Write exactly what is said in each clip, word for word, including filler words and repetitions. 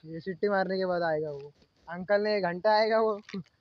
ये सिट्टी मारने के बाद आएगा वो अंकल ने घंटा आएगा वो।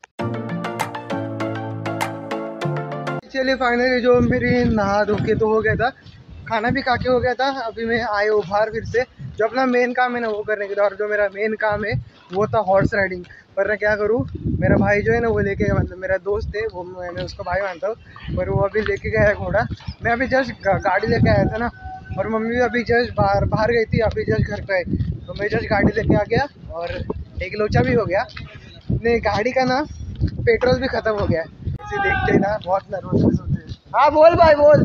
चलिए फाइनली जो मेरी नहा धो के तो हो गया था, खाना भी खा के हो गया था। अभी मैं आए हो बाहर फिर से, जो अपना मेन काम है ना वो करने के लिए। और जो मेरा मेन काम है वो था हॉर्स राइडिंग। पर मैं क्या करूँ, मेरा भाई जो है ना वो लेके, मतलब मेरा दोस्त है वो, मैं उसको भाई मानता हूँ, पर वो अभी लेके गया है घोड़ा। मैं अभी जस्ट गाड़ी लेके आया था ना, और मम्मी भी अभी जस्ट बाहर बाहर गई थी, अभी जस्ट घर पे आई, तो मैं जस्ट गाड़ी लेके आ गया और एक लोचा भी हो गया। नहीं, गाड़ी का ना पेट्रोल भी खत्म हो गया। इसे देखते ना बहुत नर्वस होते हैं। हाँ बोल भाई बोल,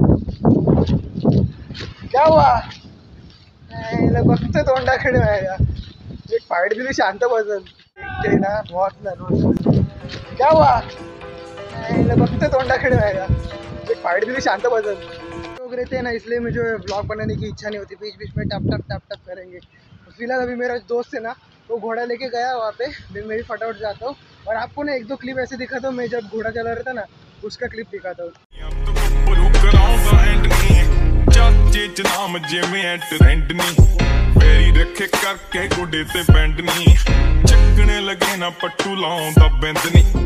क्या हुआ? फक्त तोंडाकडे व्हायला एक फाईट दिली शांत बसल, देखते ना बहुत नर्वस। क्या हुआ? फक्त तोंडाकडे व्हायला एक फाईट दिली शांत बसल। लोग रहते हैं ना, इसलिए मुझे ब्लॉग बनाने की इच्छा नहीं होती, बीच बीच में टप टप टप टप करेंगे। फिलहाल अभी मेरा दोस्त है ना, वो घोड़ा लेके गया वहाँ पे, मैं भी फटाफट जाता हूँ और आपको ना एक दो क्लिप ऐसे दिखाता हूँ। मैं जब घोड़ा चला रहा था ना, उसका क्लिप दिखाता हूँ। नाम जिमें ट्रेंड नहीं फेरी रखे करके गुडे ते बैंड नहीं चकने लगे ना पट्टू लाऊं दा बिंद नहीं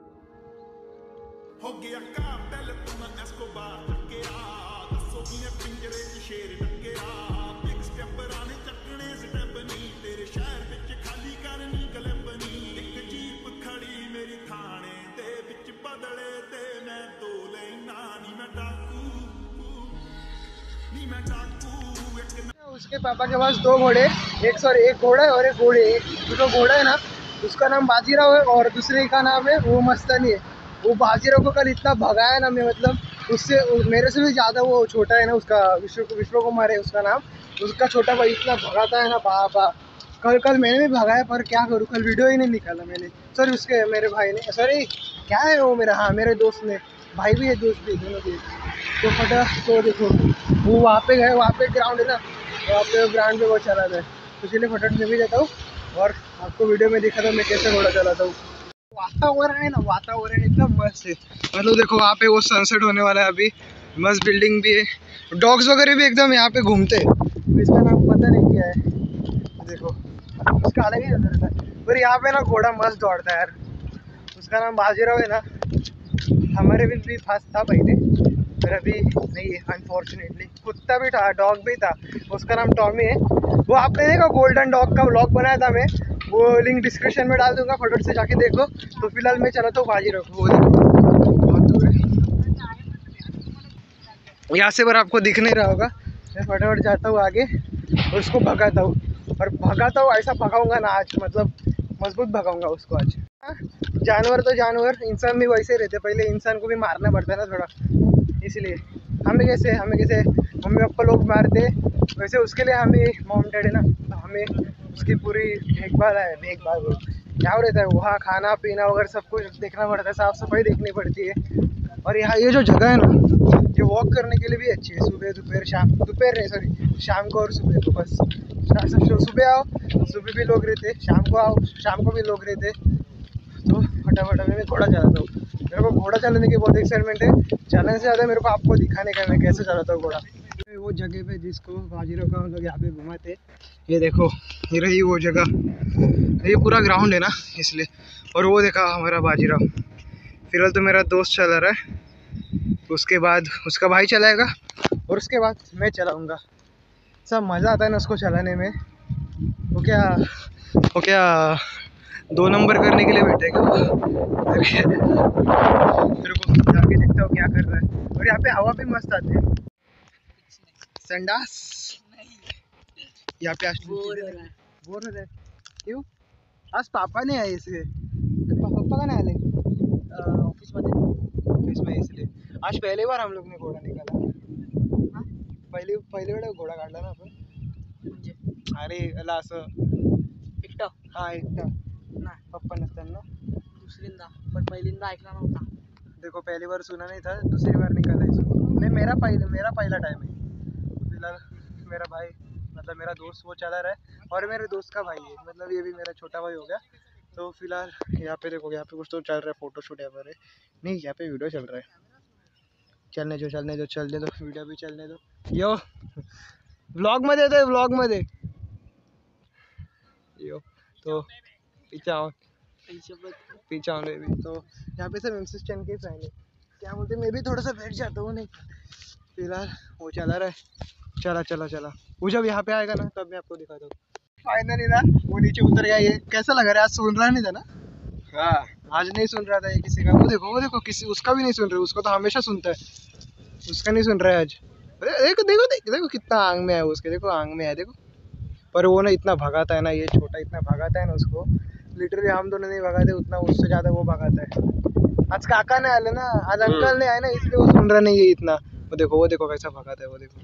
हो गया कातिल तुम एस्कोबार टकेरा दसो किने पिंजरे च शेर टकेरा बिग स्टेपर आने चकने स्टेप नहीं तेरे शहर विच खाली करनी गलंबनी एक जीप खड़ी मेरी थाने दे विच बदले ते मैं दो लेना नी मैं डाकू नी मैं डाकू। उसके पापा के पास दो घोड़े, एक सॉरी एक घोड़ा है और एक घोड़ी है। जो घोड़ा है ना उसका नाम बाजीराव है और दूसरे का नाम है वो मस्तानी है। वो बाजीराव को कल इतना भगाया ना मैं, मतलब उससे मेरे से भी ज़्यादा वो छोटा है ना, उसका विश्व विश्व कुमार है उसका नाम। उसका छोटा भाई इतना भगाता है ना बाबा। कल कल मैंने भी भगाया, पर क्या करूँ, कल वीडियो ही नहीं निकाला मैंने। सॉरी उसके मेरे भाई ने, सॉरी क्या है वो मेरा, हाँ मेरे दोस्त ने, भाई भी है दोस्त भी, दोनों भी। तो फटा तो देखो वो वहाँ पे गए, वहाँ पे ग्राउंड है ना, वहाँ पे ग्राउंड पे वो चला रहा है। तो चलिए फटाफट में भी जाता हूँ और आपको वीडियो में दिखाता हूँ मैं कैसे घोड़ा चलाता हूँ। वातावरण है ना, वातावरण एकदम मस्त है। मतलब देखो वहाँ पे वो सनसेट होने वाला है अभी, मस्त बिल्डिंग भी है, डॉग्स वगैरह भी एकदम यहाँ पे घूमते हैं। तो इसका नाम पता नहीं क्या है, देखो उसका अलग ही नजर रहता है। पर यहाँ पे ना घोड़ा मस्त दौड़ता है यार। उसका नाम बाजीराव है ना, हमारे भी, भी पास था पहले, पर अभी नहीं है अनफॉर्चुनेटली। कुत्ता भी था, डॉग भी था, उसका नाम टॉमी है। वो आपने देखा गोल्डन डॉग का व्लॉग बनाया था मैं, वो लिंक डिस्क्रिप्शन में डाल दूंगा, फटाफट से जाके देखो। तो फिलहाल मैं चलाता हूँ बाजीराव को, वो देखो बहुत दूर है यहाँ से, पर आपको दिख नहीं रहा होगा। मैं फटाफट जाता हूँ आगे और उसको भगाता हूँ, और भगाता हूँ ऐसा भगाऊंगा ना आज, मतलब मजबूत भगाऊंगा उसको आज। जानवर तो जानवर, इंसान भी वैसे रहते, पहले इंसान को भी मारना पड़ता है ना थोड़ा, इसलिए हमें कैसे हमें कैसे मम्मी पापा लोग मारते, वैसे उसके लिए हमें मॉम डैड है ना, तो हमें उसकी पूरी देखभाल है, देखभाल क्या रहता है वहाँ, खाना पीना वगैरह सब कुछ देखना पड़ता है, साफ़ सफाई देखनी पड़ती है। और यहाँ ये जो जगह है ना, ये वॉक करने के लिए भी अच्छी है, सुबह दोपहर शाम, दोपहर नहीं सॉरी शाम को और सुबह। तो बस सुबह आओ, सुबह भी लोग रहते, शाम को आओ, शाम को भी लोग रहते। तो फटाफट मैं घोड़ा चलाता हूँ, मेरे को घोड़ा चलाने की बहुत एक्साइटमेंट है। चलाने से ज़्यादा मेरे को आपको दिखाने का मैं कैसे चलाता हूँ घोड़ा। वो जगह पे जिसको बाजीराव का हम लोग यहाँ पे घुमाते, ये देखो ये रही वो जगह, ये पूरा ग्राउंड है ना इसलिए। और वो देखा हमारा बाजीराव। फिलहाल तो मेरा दोस्त चला रहा है, उसके बाद उसका भाई चलाएगा और उसके बाद मैं चलाऊँगा। सब मज़ा आता है ना उसको चलाने में। वो क्या वो क्या दो नंबर करने के लिए बैठेगा मेरे को जाके देखता हूँ क्या कर रहा है। और यहाँ पे हवा भी मस्त आती है। संडास यहाँ पे आज बोर हो रहा है, बोर हो रहा है क्यों? आज पापा नहीं आए इसलिए। पापा का नहीं आले ऑफिस में, ऑफिस में इसलिए। आज पहली बार हम लोग ने घोड़ा निकाला। हाँ पहली पहली वेळा घोडा काढला ना आपण, म्हणजे अरे अला असं एकटा, हाँ एकटा ना, पप्पा नसताना दुसरींदा, पण पहिल्यांदा ऐकला नव्हता। देखो पहली बार सुना नहीं था, दूसरी बार निकाला इसको। नहीं मेरा पहले मेरा पहला टाइम है। फिलहाल मेरा भाई, मतलब मेरा दोस्त वो चला रहा है, और मेरे दोस्त का भाई है, मतलब ये भी मेरा छोटा भाई हो गया। तो फिलहाल यहाँ पे देखो, यहाँ पे कुछ तो चल रहा है, फोटोशूट यहाँ पर है, नहीं यहाँ पे वीडियो चल रहा है। चलने दो चलने दो चलने दो वीडियो भी चलने दो। यो व्लॉग मध्ये येतोय, व्लॉग मध्ये। यो तो पीछे आओ पीछे आओ भी तो यहाँ पे सब एम सी स्टैंड के फैन है। क्या बोलते मैं भी थोड़ा सा बैठ जाता हूँ। नहीं फिलहाल वो चला रहा है। चला चला चला वो जब यहाँ पे आएगा ना तब मैं आपको दिखाता हूँ। फाइनली ना वो नीचे उतर गया। ये कैसा लग रहा है? आज सुन रहा नहीं था ना? हाँ आज नहीं सुन रहा था ये किसी का। वो देखो वो देखो किसी उसका भी नहीं सुन रहे। उसको तो हमेशा सुनता है, उसका नहीं सुन रहा है आज। देखो देखो देखो देखो कितना आंग में है उसके। देखो आंग में है देखो। पर वो ना इतना भगाता है ना, ये छोटा इतना भगाता है ना उसको। लिटरली हम दोनों नहीं भगाते उतना, उससे ज्यादा वो भगाता है। आज काका ने आए ना, आज अंकल ने आए ना, इसलिए वो सुन रहा नहीं है इतना। वो देखो वो देखो कैसा भगाता है वो देखो।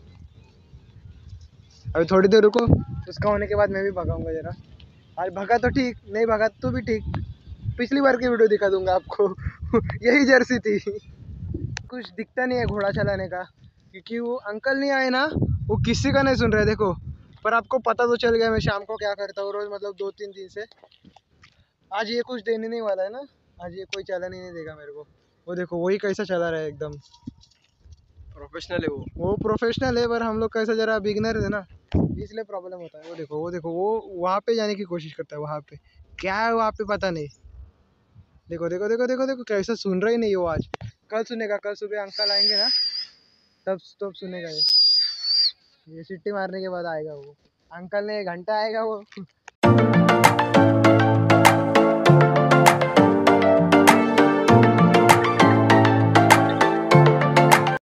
अभी थोड़ी देर रुको, उसका होने के बाद मैं भी भगाऊंगा जरा। आज भगा तो ठीक, नहीं भगा तो भी ठीक। पिछली बार की वीडियो दिखा दूंगा आपको। यही जर्सी थी। कुछ दिखता नहीं है घोड़ा चलाने का, क्योंकि वो अंकल नहीं आए ना, वो किसी का नहीं सुन रहे। देखो पर आपको पता तो चल गया मैं शाम को क्या करता हूँ रोज, मतलब दो तीन दिन से। आज ये कुछ देने नहीं वाला है ना, आज ये कोई चलाने नहीं देगा मेरे को। वो देखो वही कैसा चला रहा है, एकदम प्रोफेशनल है वो वो प्रोफेशनल है, पर हम लोग कैसा जरा बिगनर है ना, इसलिए प्रॉब्लम होता है। वो देखो वो देखो वो वहाँ पे जाने की कोशिश करता है। वहाँ पे क्या है वहाँ पे पता नहीं। देखो देखो देखो देखो देखो कैसा सुन रहा ही नहीं वो आज। कल सुनेगा, कल सुबह अंकल आएंगे ना तब तब सुनेगा ये। ये सीटी मारने के बाद आएगा वो। अंकल ने एक घंटा आएगा वो,